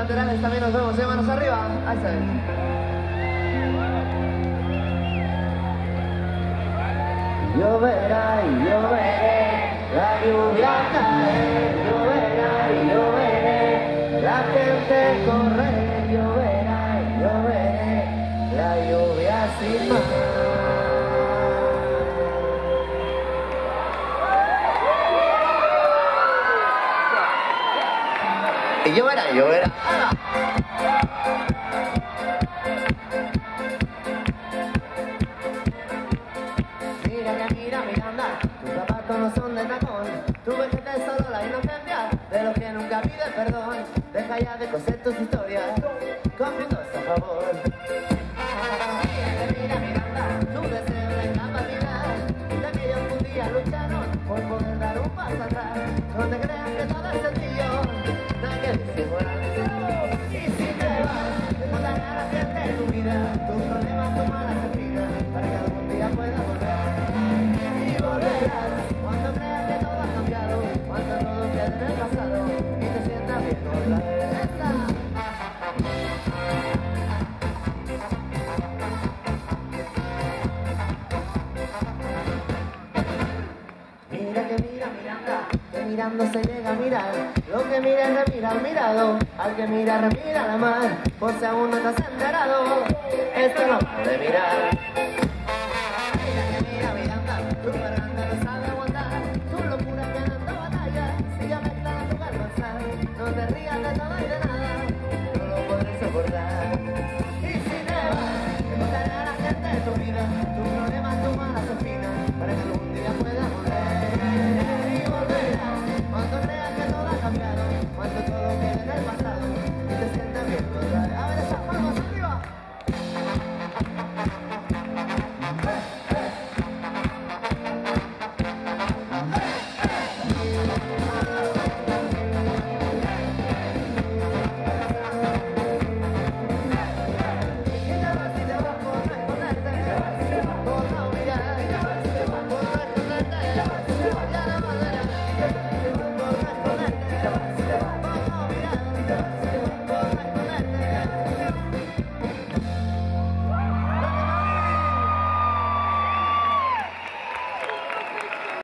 laterales también nos vemos, manos arriba. Ahí se ve. Lloverá y lloveré, la lluvia cae, lloverá y lloveré, la gente corre, lloverá y lloveré, la lluvia sin más. Y lloverá y lloverá. Mira, anda, tus zapatos no son de tacón, tú ves que te solo la inocencia de los que nunca piden perdón. Deja ya de coser tus historias con puntos a favor. Mira, anda, tu deseo de incapacidad de aquellos que un día lucharon por poder dar un paso atrás. No te creas que todo es sencillo, no hay que disimular. Y si te vas, no te ganas de tu vida, tus problemas, tu mala sentida, para que algún día puedas volver. Cuando creas que todo ha cambiado, cuando todo quede en el pasado y te sientas bien otra vez. Mira, que mirando se llega a mirar. Lo que mira es remira al mirado, al que mira remira la mar. Por si aún no te has enterado, esto no puede mirar.